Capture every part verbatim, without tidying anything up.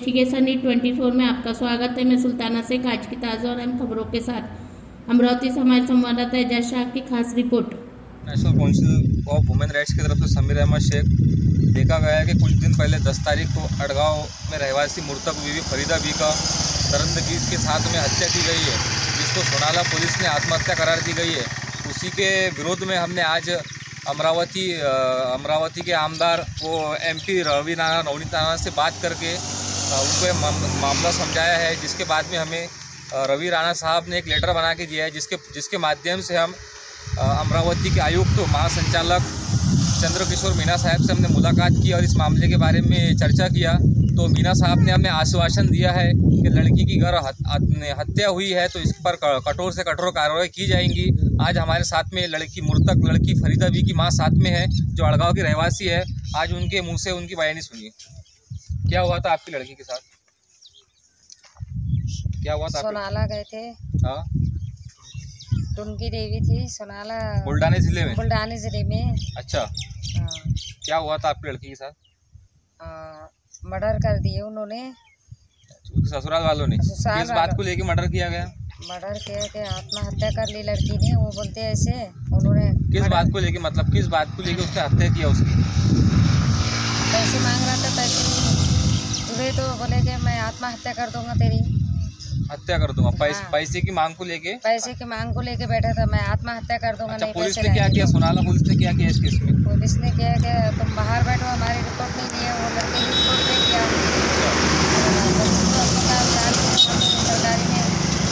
Investigation news twenty four में आपका स्वागत है। मैं सुल्ताना शेख आज की ताज़ा और अहम खबरों के साथ अमरावती से हमारे संवाददाता एजाज शाह की खास report. National Council of Women Rights की तरफ से समीर अहमद शेख देखा गया है कि कुछ दिन पहले दस तारीख को अड़गांव में रहवासी मृतक बीवी फरीदा बी का दरंदगीज के साथ में हत्या की गई है, जिसको सोनाला पुलिस ने आत्महत्या करार दी गई है। उसी के विरोध में हमने आज अमरावती अमरावती के आमदार को एमपी रवि राणा नवनीत राणा से बात करके उनको मामला समझाया है, जिसके बाद में हमें रवि राणा साहब ने एक लेटर बना के दिया है, जिसके जिसके माध्यम से हम अमरावती के आयुक्त तो महासंचालक चंद्रकिशोर मीना साहब से हमने मुलाकात की और इस मामले के बारे में चर्चा किया। तो मीना साहब ने हमें आश्वासन दिया है कि लड़की की घर हत्या हुई है तो इस पर कठोर से कठोर कार्रवाई की जाएंगी। आज हमारे साथ में लड़की मृतक लड़की फरीदा बी की मां साथ में है, जो अड़गांव की रहवासी है। आज उनके मुंह से उनकी बयानी सुनिए। क्या हुआ था आपकी लड़की के साथ? क्या हुआ था? सोनाला गए थे। हाँ, टुनकी देवी थी सोनाला, बुल्डाने जिले में। बुल्डाने जिले में। अच्छा, हाँ। क्या हुआ था आपकी लड़की के साथ? मर्डर कर दिए उन्होंने, ससुराल वालों ने। किस बात को लेके मर्डर किया गया? मर्डर किया कि आत्महत्या कर ली लड़की ने, वो बोलते ऐसे उन्होंने। किस बात को लेके, मतलब किस बात को लेके उसने हत्या किया? उसकी पैसे मांग रहा था, पैसे तुझे तो बोले कि मैं आत्महत्या कर दूंगा, तेरी हत्या कर दूंगा। पैसे हाँ। पैसे की मांग को लेके पैसे की मांग को लेके बैठा था, मैं आत्महत्या कर दूंगा। अच्छा, नहीं, पुलिस पैसे ने क्या किया? सोनाला पुलिस ने क्या किया इस केस में? पुलिस ने क्या कि तुम बाहर बैठो, हमारी रिपोर्ट नहीं दिया, वो लड़के की रिपोर्ट दे दिया। सरकारी में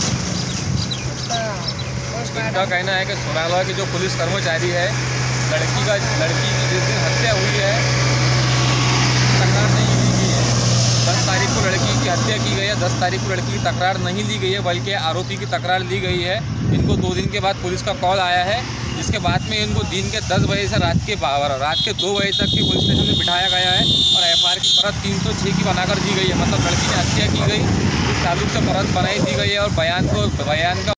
इनका कहना है कि सोनाला की जो पुलिस कर्मचारी है, लड़की का लड़की की जिस दिन हत्या हुई है तकरार नहीं ली गई है। दस तारीख को लड़की की हत्या की गई है, दस तारीख को लड़की की तकरार नहीं ली गई है, बल्कि आरोपी की तकरार ली गई है। इनको दो दिन के बाद पुलिस का कॉल आया है, जिसके बाद में इनको दिन के दस बजे से रात के रात के दो बजे तक की पुलिस स्टेशन में बिठाया गया है और एफ आई आर की परत तीन सौ छः की बनाकर दी गई है। मतलब लड़की ने हत्या की गई, इस ताल्लुक से परत बनाई दी गई है और बयान को बयान का